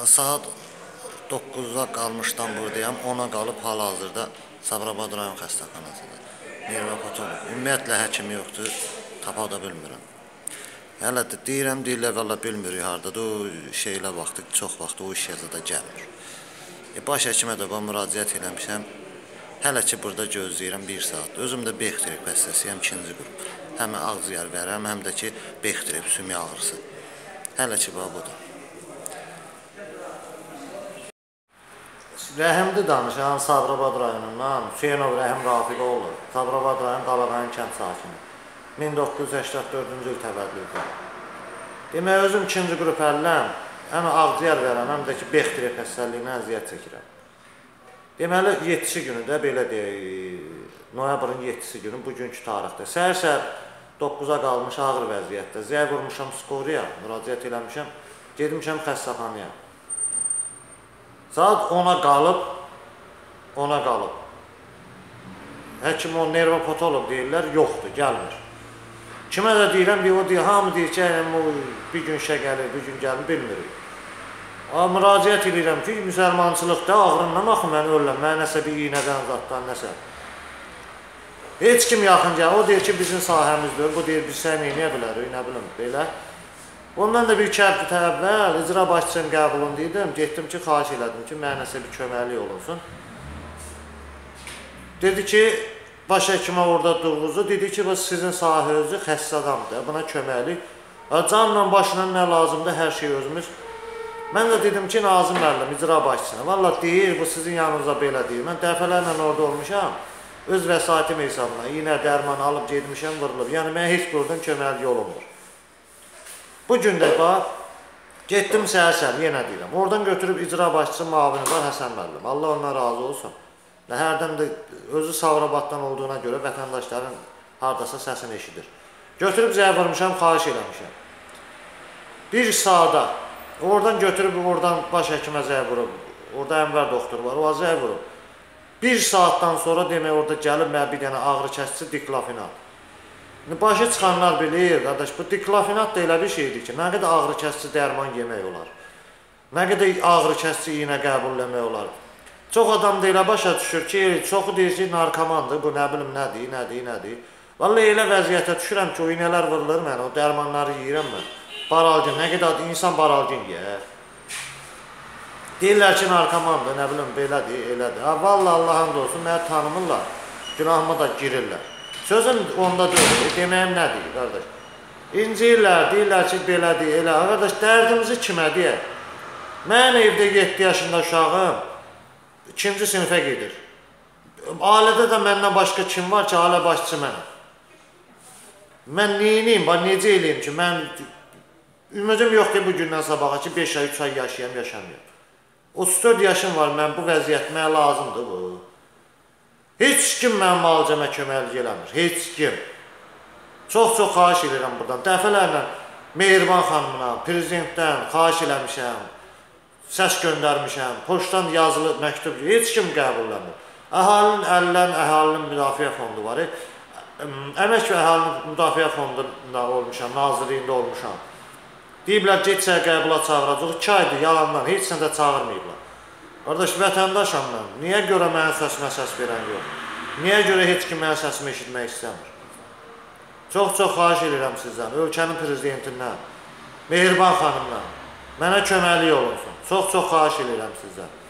Saat 9'da qalmışdan buradayam, 10'a qalıb hal-hazırda Sabirabad rayon xəstəxanasıdır. Nevropatoloq. Ümumiyyətlə həkimi yoxdur, tapa da bilmirəm. Hələ də deyirlər, valla bilmirik hardadır, o şeylə vaxtı, çox vaxtı o iş yazıda gəlmir. Baş həkimə də müraciət eləmişəm, hələ ki burada gözləyirəm 1 saat. Özüm də Bexterib xəstəsiyəm, 2-ci qrup. Həm ağciyər verirəm, həm də ki Bexterib sümük ağrısı. Hələ ki budur. Rəhimli danışan Sabirabad rayonundan Hüseynov Rəhim Rafiqoğlu, Sabirabad rayon Qalağayın kənd sakini. 1984-cü il təvəllüdü. Demək, özüm 2-ci qrup əlləm, həm ağciyər verəm, həm də ki Bexterib xəstəliyinə əziyyət çəkirəm. Deməli, 7-ci günü də belə deyək, noyabrın 7-ci günü, bugünkü tarixdə. Səhər 9'a qalmış ağır vəziyyətdə. Zəy vurmuşam skoriya, müraciət eləmişəm, gedmişəm xəstəxanaya. Saat 10'a qalıb. Həkim o nevropatoloq deyirlər, yoxdur, gəlmir. Kimə də deyirəm, o deyir, hamı deyir ki, bir gün işə gəlir, bir gün gəlir, bilmirik. Müraciət edirəm ki, müsəlmançılıqda ağrından axı mən ölürəm, mən nəsə bir iynədən zatdan nəsə. Heç kim yaxın gəlir, o deyir ki, bizim sahəmizdir, bu deyir, biz sən neyləyə bilərik, nə bilim, belə. Ondan da bir 2 həftə əvvəl icra başçısının qəbulunu dedim, getdim ki, xahiş elədim ki, mənə nəsə bir köməklik olunsun. Dedi ki, baş həkimə orada durğuzu, dedi ki, sizin sahənizdə xəstə adamdır, buna köməklik. Canla başla nə lazımdır, hər şey özümüz. Mən də dedim ki, Nazım müəllim, icra başçısına, valla deyir, bu sizin yanınızda belə deyir. Mən dəfələrlə orada olmuşam, öz vəsaitim hesabına, iynə dərman alıb gedmişəm, vurulub. Yəni, mən heç buradan köməklik olunmur. Bu gün də bax, getdim səhər, yenə deyirəm. Oradan götürüb icra başçısı müavini var Həsən müəllim. Allah ondan razı olsun. Hərdən də özü Sabirabaddan olduğuna görə vətəndaşların hardasa səsini eşidir. Götürüb zəy vurmuşam, xahiş eləmişəm. 1 saata, oradan götürüb, oradan baş həkimə zəy vurub. Orada Ənvər doktor var, o zəy vurub. 1 saatdan sonra demək, orada gəlib mənə bir dənə ağrı kəsici diklafinat. Başı çıxanlar bilir, qardaş, bu diklafinat da elə bir şeydir ki, nə qədər ağrı kəsici dərman yemək olar, nə qədər ağrı kəsici iynə qəbul eləmək olar. Çox adam da elə başa düşür ki, çoxu deyir ki, narkomandır, bu nə bilim nədir. Vallahi elə vəziyyətə düşürəm ki, o iynələr vurulur mənə, o dərmanları yiyirəm mən. Baralgin, nə qədər insan baralgin yiyər. Deyirlər ki, narkomandır, nə bilim, belədir, elədir. Vallahi Allah'ın da olsun, mənə tanımırlar, günahıma da girirlər. Sözüm onda deyil, deməyim nə deyil, qardaş. İnciyirlər, deyirlər ki, belədir, elə. Qardaş, dərdimizi kimə deyək? Mən evdə 7 yaşında uşağım, 2-ci sinifə gedir. Ailədə də məndən başqa kim var ki, ailə başçı mənəm. Mən neyiniyim, necə eləyim ki, mən ümidim yox ki, bu gündən sabaha ki, 5 ay, 3 ay yaşayam, yaşamayam. 34 yaşım var, mən bu vəziyyət mənə lazımdır bu. Heç kim mənim müalicəmə köməklik eləmir, heç kim. Çox xahiş edirəm buradan, dəfələrlə Mehriban xanımına, prezidentdən xahiş eləmişəm, səs göndərmişəm, poçtdan yazılı məktub, heç kim qəbul eləmir. Əhalinin əlilən, əhalinin müdafiə fondu var. Əmək və əhalinin müdafiə fondunda olmuşam, nazirliyində olmuşam. Deyiblər, getsək qəbula çağıracaq, 2 aydır yalandan, heç sən də çağırmayıblar. Qardaş, vətəndaşam mən. Niyə görə mənim səsimə səs verən yox? Niyə görə heç kim mənim səsimi eşitmək istəmir? Çox xahiş edirəm sizdən, ölkənin prezidentindən, Mehriban xanımdan, mənə köməklik olunsun. Çox xahiş edirəm sizdən.